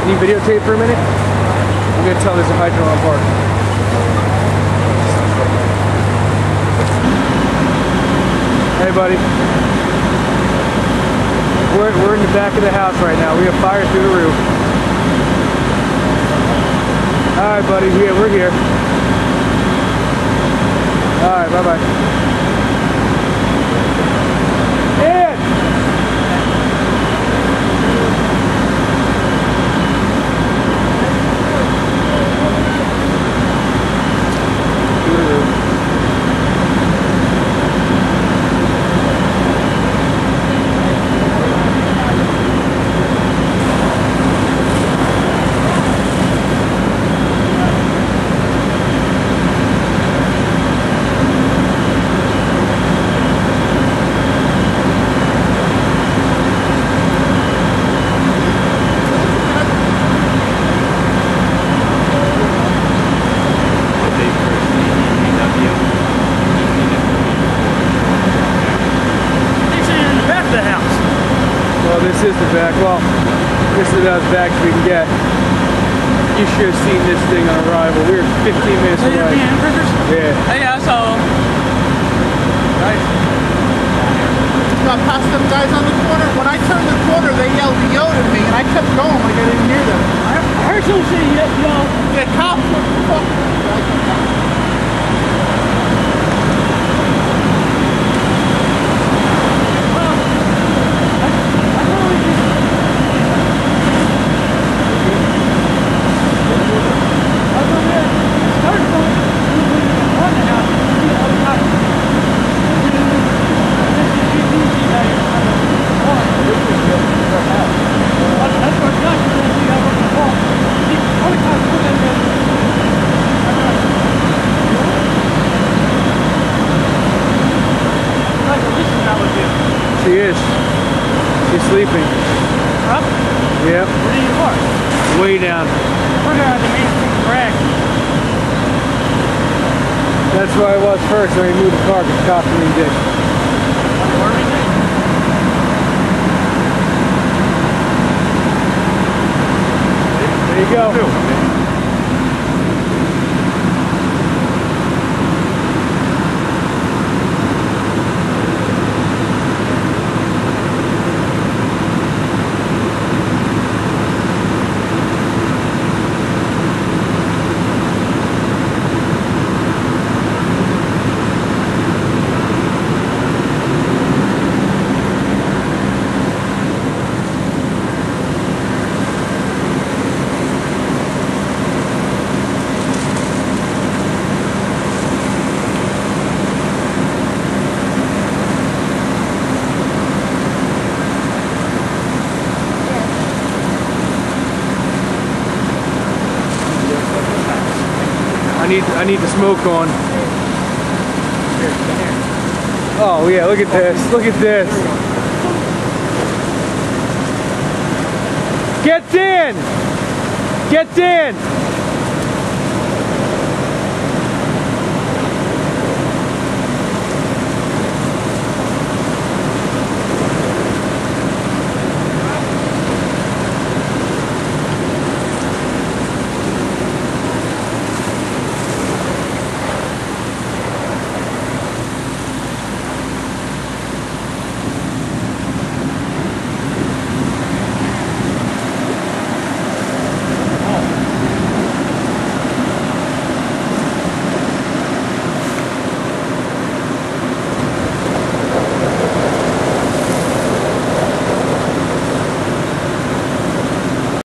Can you videotape for a minute? I'm gonna tell there's a hydrant on park. Hey buddy. We're in the back of the house right now. We have fire through the roof. Alright buddy, we're here. Alright, bye-bye. This is the back. Well, this is about as back as we can get. You should have seen this thing on arrival. We were 15 minutes away. Yeah. Hey, asshole. Nice. Got past them guys on the corner. When I turned the corner, they yelled "yo" at me, and I kept going like I didn't hear them. I heard someone say yo. Yeah, cops. What the fuck? She is. She's sleeping. Up? Yep. Where do you park? Way down. We're going to the main rack. That's where I was first. I moved the car because cops me dick. There you go. I need the smoke on. Oh yeah, look at this. Look at this. Get in! Get in!